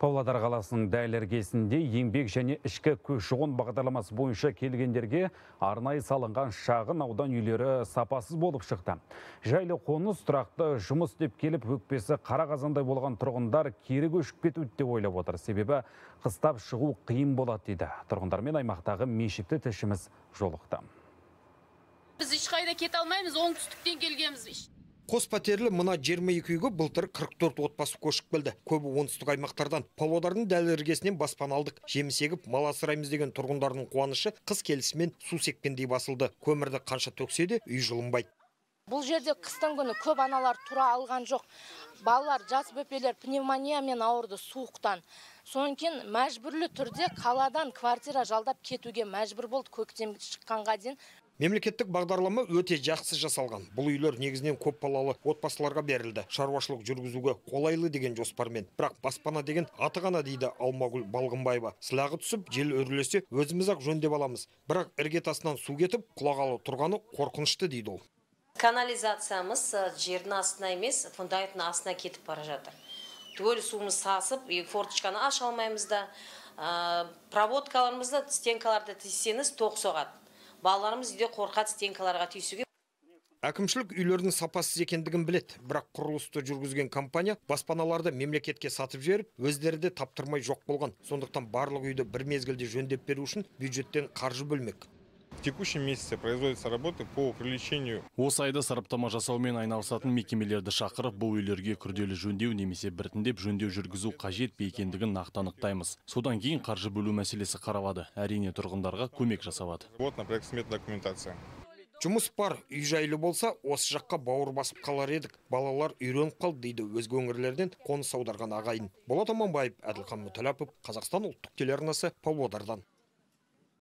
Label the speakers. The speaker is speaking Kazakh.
Speaker 1: Павлодар қаласының дәл іргесінде еңбек және ішкі көші-қон бағдарламасы бойынша келгендерге арнайы салынған шағын аудан үйлері сапасыз болып шықты. Жайлы қоныс тұрақты жұмыс деп келіп өкпесі қара қазандай болған тұрғындар кері көшіп кетуді деп ойлап отыр. Себебі қыстап шығу қиын болады дейді. Тұрғындармен аймақтағы меншікті тілшіміз жолықты.
Speaker 2: Біз ешқайда кете алмаймыз, оңтүстіктен келгенбіз.
Speaker 3: Қос пәтерлі мына 22 үйге былтыр 44 отбасы көшіп келді. Көбі оңтүстік аймақтардан. Павлодардың дәл іргесінен баспан алдық. Жеміс егіп, мал асыраймыз деген тұрғындардың қуанышы қыс келісімен су сепкендей басылды. Көмірді қанша төксе де үй жылынбайды.
Speaker 4: Бұл жерде қыстың күні көп аналар тұра алған жоқ. Балалар, жас бөпелер пневмониямен ауырды суықтан. Содан кейін мәжбүрлі түрде қаладан квартира жалдап кетуге мәжбүр болды көктем шыққанға дейін.
Speaker 3: Мемлекеттік бағдарлама өте жақсы жасалған. Бұл үйлер негізінен көп балалы отбасыларға берілді. Шаруашылық жүргізуге қолайлы деген жоспармен. Бірақ баспана деген аты ғана дейді Алмагүл Балғынбаева. Сылағы түсіп, жел өрлесе, өзіміз-ақ жөндеп аламыз. Бірақ іргетасынан су кетіп, құлағалы тұрғаны қорқынышты дейді ол.
Speaker 5: Канализациямыз жердің астына емес, фундаменттің астына кетіп бара жатыр. Түгел суымыз сасып, форточканы аша алмаймыз да, проводкаларымызды, стенкаларды тиссеңіз тоқ соғады. Балаларымыз үйде қорқады стенкаларға түйсуге.
Speaker 3: Әкімшілік үйлердің сапасыз екендігін білет, бірақ құрылысты жүргізген компания баспаналарды мемлекетке сатып жіберіп, өздері де таптырмай жоқ болған. Сондықтан барлық үйді бір мезгілде жөндеп беру үшін бюджеттен қаржы бөлмек.
Speaker 6: В текущем месяце производятся работы по привлечению.
Speaker 7: Осы айда сараптама жасаумен айналысатын мекемелерді шақырып, бұл үйлерге күрделі жөндеу немесе біртіндеп жөндеу жүргізу қажет пе екендігін нақты анықтаймыз. Содан кейін қаржы бөлу мәселесі қаралады. Әрине тұрғындарға көмек жасалады.
Speaker 6: Вот на проект-смет документация.
Speaker 3: Жұмыс бар, үй жайлы болса, осы жаққа бауыр басып қалар едік. Балалар үйреніп қалды дейді өзге өңірлерден қоныс аударған ағайын. Болат Аманбаев, Әділхан Мүтәләпов, Қазақстан ұлттық телеарнасы, Павлодардан.